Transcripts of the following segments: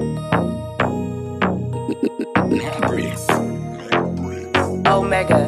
Omega.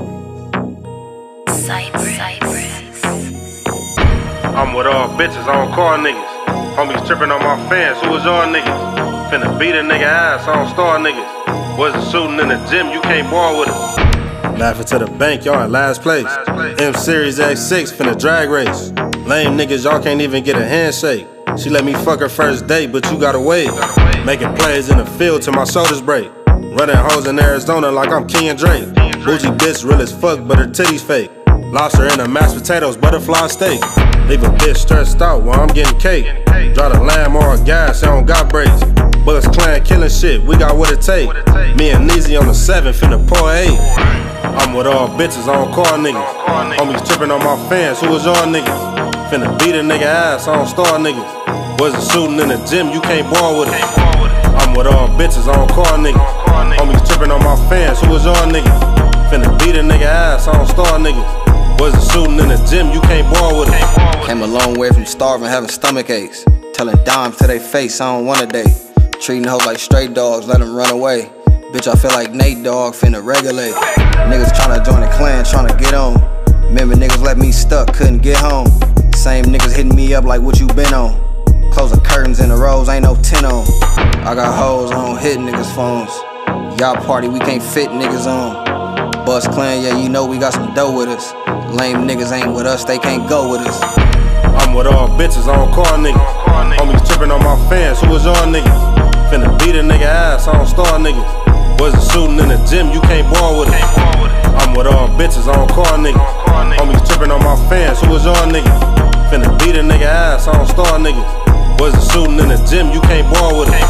I'm with all bitches, I don't call niggas. Homies tripping on my fans, who is y'all niggas? Finna beat a nigga ass, I don't star niggas. Wasn't shooting in the gym, you can't ball with him. Laughing to the bank, y'all in last place. M Series X6, finna drag race. Lame niggas, y'all can't even get a handshake. She let me fuck her first date, but you gotta wait. Making plays in the field till my shoulders break. Running hoes in Arizona like I'm King Drake. Bougie bitch real as fuck, but her titties fake. Lobster in the mashed potatoes, butterfly steak. Leave a bitch stressed out while I'm getting cake. Drive a lamb or a gas, I don't got brakes. Bugs Clan killing shit, we got what it take. Me and Neezy on the 7, finna pour 8. I'm with all bitches, I don't call niggas. Homies tripping on my fans, who is y'all niggas? Finna beat a nigga ass, I don't star niggas. Wasn't shooting in the gym, you can't ball with it. I'm with all bitches, I don't call niggas. Homies tripping on my fans, who is y'all niggas? Finna beat a nigga ass, I don't star niggas. Wasn't shooting in the gym, you can't ball with it. Came a long way from starving, having stomach aches. Telling dimes to they face, I don't want a day. Treating hoes like stray dogs, let them run away. Bitch, I feel like Nate Dogg, finna regulate. Niggas tryna join the clan, tryna get on. Remember niggas left me stuck, couldn't get home. Same niggas hitting me up like what you been on. Close the curtains in the rows, ain't no tin on. I got hoes, I don't hit niggas' phones. Y'all party, we can't fit niggas on. Bust Clan, yeah, you know we got some dough with us. Lame niggas ain't with us, they can't go with us. I'm with all bitches, I don't call niggas. Homies tripping on my fans, who is y'all niggas? Finna beat a nigga ass, I don't star niggas. Wasn't shooting in the gym, you can't ball with it. I'm with all bitches, I don't call niggas. Homies tripping on my fans, who is y'all niggas? Finna beat a nigga ass, I don't star niggas. Wasn't shooting in the gym, you can't ball with it.